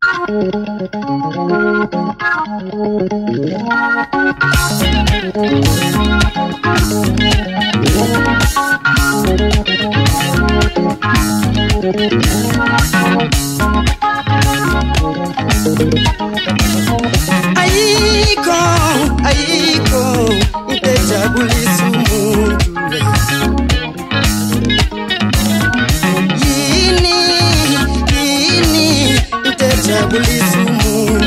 Ayiko intejabulisa umuntu yini intejabulisa umuntu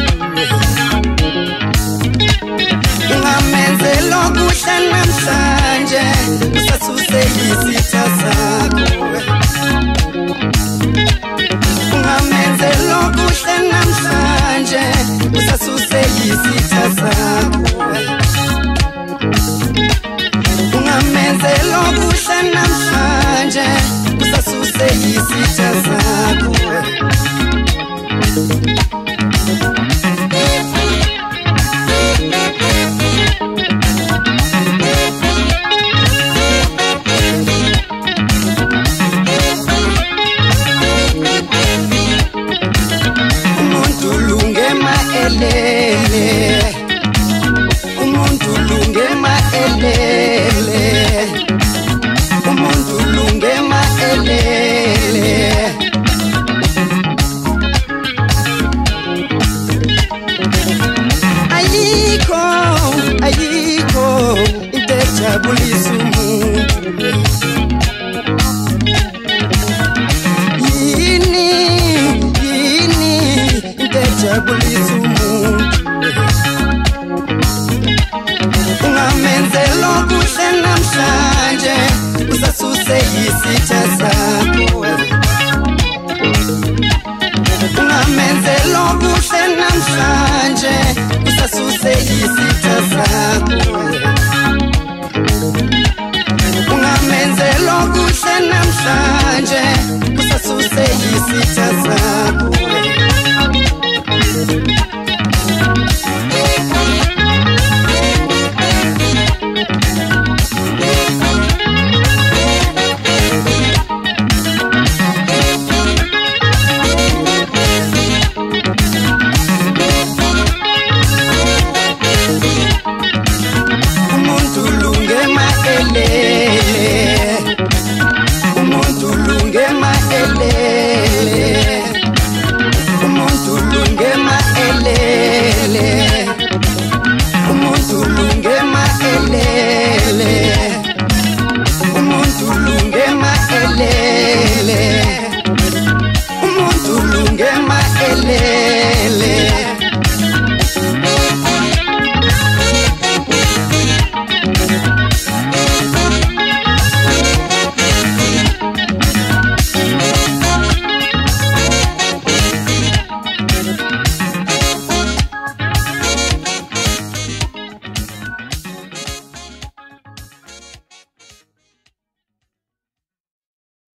ungamenzela okuhle namhlanje usasuse isitha sakho ungamenzela okuhle namhlanje usasuse isitha sakho ungamenzela okuhle namhlanje usasuse isitha sakho umuntu lungema elele ayiko intejabulisa umuntu yini intejabulisa umuntu ungamenzela okuhle namhlanje usasuse isitha sakho ungamenzela okuhle namhlanje usasuse isitha sakho ungamenzela okuhle namhlanje usasuse isitha sakho umuntu lungema elele